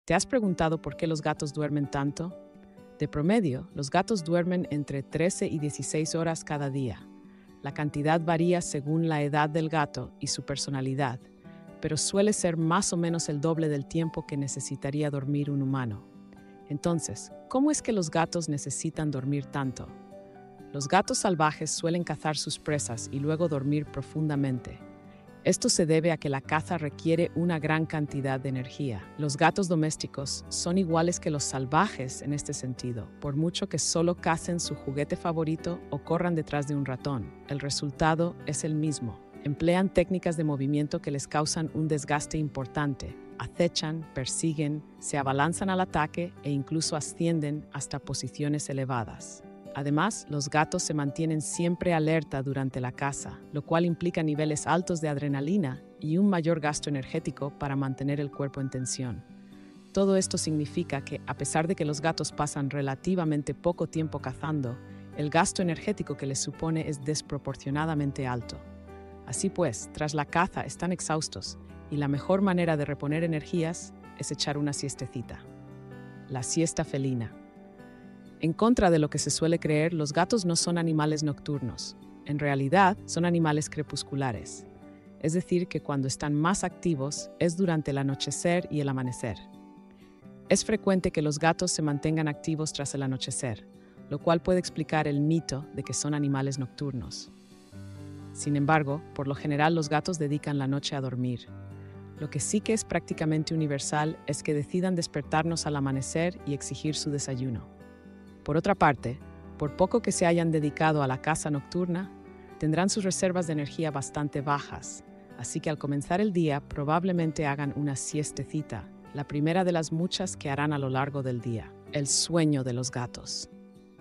¿Te has preguntado por qué los gatos duermen tanto? De promedio, los gatos duermen entre 13 y 16 horas cada día. La cantidad varía según la edad del gato y su personalidad, pero suele ser más o menos el doble del tiempo que necesitaría dormir un humano. Entonces, ¿cómo es que los gatos necesitan dormir tanto? Los gatos salvajes suelen cazar sus presas y luego dormir profundamente. Esto se debe a que la caza requiere una gran cantidad de energía. Los gatos domésticos son iguales que los salvajes en este sentido, por mucho que solo cacen su juguete favorito o corran detrás de un ratón. El resultado es el mismo. Emplean técnicas de movimiento que les causan un desgaste importante. Acechan, persiguen, se abalanzan al ataque e incluso ascienden hasta posiciones elevadas. Además, los gatos se mantienen siempre alerta durante la caza, lo cual implica niveles altos de adrenalina y un mayor gasto energético para mantener el cuerpo en tensión. Todo esto significa que, a pesar de que los gatos pasan relativamente poco tiempo cazando, el gasto energético que les supone es desproporcionadamente alto. Así pues, tras la caza están exhaustos y la mejor manera de reponer energías es echar una siestecita. La siesta felina. En contra de lo que se suele creer, los gatos no son animales nocturnos. En realidad, son animales crepusculares. Es decir, que cuando están más activos es durante el anochecer y el amanecer. Es frecuente que los gatos se mantengan activos tras el anochecer, lo cual puede explicar el mito de que son animales nocturnos. Sin embargo, por lo general los gatos dedican la noche a dormir. Lo que sí que es prácticamente universal es que decidan despertarnos al amanecer y exigir su desayuno. Por otra parte, por poco que se hayan dedicado a la caza nocturna, tendrán sus reservas de energía bastante bajas, así que al comenzar el día probablemente hagan una siestecita, la primera de las muchas que harán a lo largo del día. El sueño de los gatos.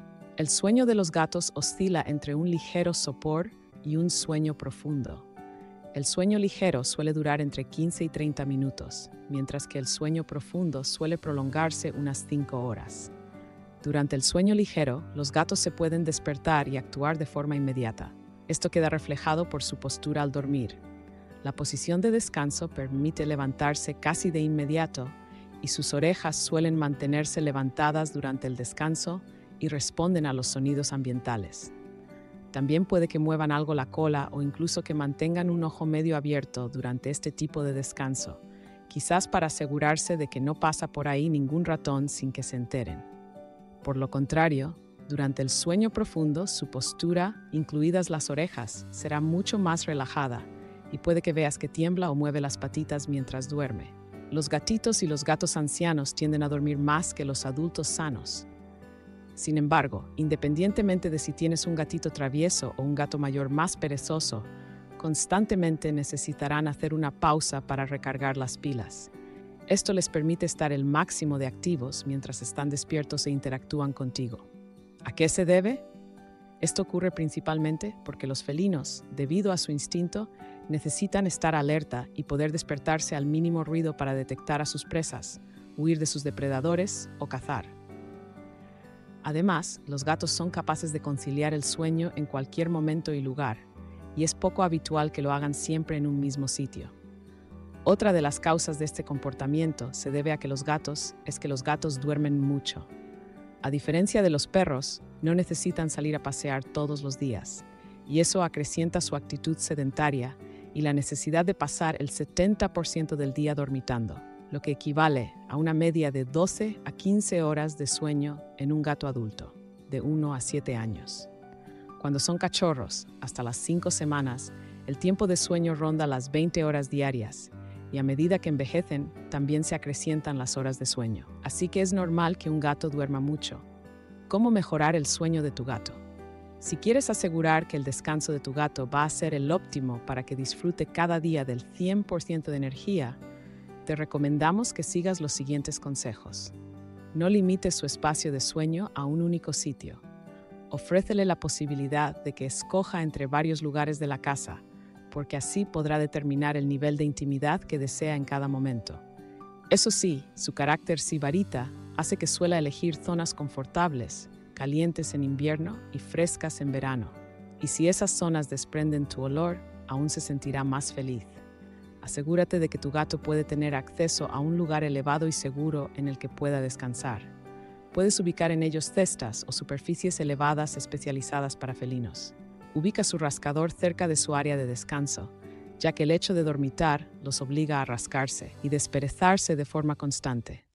El sueño de los gatos oscila entre un ligero sopor y un sueño profundo. El sueño ligero suele durar entre 15 y 30 minutos, mientras que el sueño profundo suele prolongarse unas 5 horas. Durante el sueño ligero, los gatos se pueden despertar y actuar de forma inmediata. Esto queda reflejado por su postura al dormir. La posición de descanso permite levantarse casi de inmediato y sus orejas suelen mantenerse levantadas durante el descanso y responden a los sonidos ambientales. También puede que muevan algo la cola o incluso que mantengan un ojo medio abierto durante este tipo de descanso, quizás para asegurarse de que no pasa por ahí ningún ratón sin que se enteren. Por lo contrario, durante el sueño profundo, su postura, incluidas las orejas, será mucho más relajada y puede que veas que tiembla o mueve las patitas mientras duerme. Los gatitos y los gatos ancianos tienden a dormir más que los adultos sanos. Sin embargo, independientemente de si tienes un gatito travieso o un gato mayor más perezoso, constantemente necesitarán hacer una pausa para recargar las pilas. Esto les permite estar el máximo de activos mientras están despiertos e interactúan contigo. ¿A qué se debe? Esto ocurre principalmente porque los felinos, debido a su instinto, necesitan estar alerta y poder despertarse al mínimo ruido para detectar a sus presas, huir de sus depredadores o cazar. Además, los gatos son capaces de conciliar el sueño en cualquier momento y lugar, y es poco habitual que lo hagan siempre en un mismo sitio. Otra de las causas de este comportamiento se debe a que los gatos duermen mucho. A diferencia de los perros, no necesitan salir a pasear todos los días, y eso acrecienta su actitud sedentaria y la necesidad de pasar el 70% del día dormitando, lo que equivale a una media de 12 a 15 horas de sueño en un gato adulto, de 1 a 7 años. Cuando son cachorros, hasta las 5 semanas, el tiempo de sueño ronda las 20 horas diarias, y a medida que envejecen, también se acrecientan las horas de sueño. Así que es normal que un gato duerma mucho. ¿Cómo mejorar el sueño de tu gato? Si quieres asegurar que el descanso de tu gato va a ser el óptimo para que disfrute cada día del 100% de energía, te recomendamos que sigas los siguientes consejos. No limites su espacio de sueño a un único sitio. Ofrécele la posibilidad de que escoja entre varios lugares de la casa, porque así podrá determinar el nivel de intimidad que desea en cada momento. Eso sí, su carácter sibarita hace que suela elegir zonas confortables, calientes en invierno y frescas en verano. Y si esas zonas desprenden tu olor, aún se sentirá más feliz. Asegúrate de que tu gato puede tener acceso a un lugar elevado y seguro en el que pueda descansar. Puedes ubicar en ellos cestas o superficies elevadas especializadas para felinos. Ubica su rascador cerca de su área de descanso, ya que el hecho de dormitar los obliga a rascarse y desperezarse de forma constante.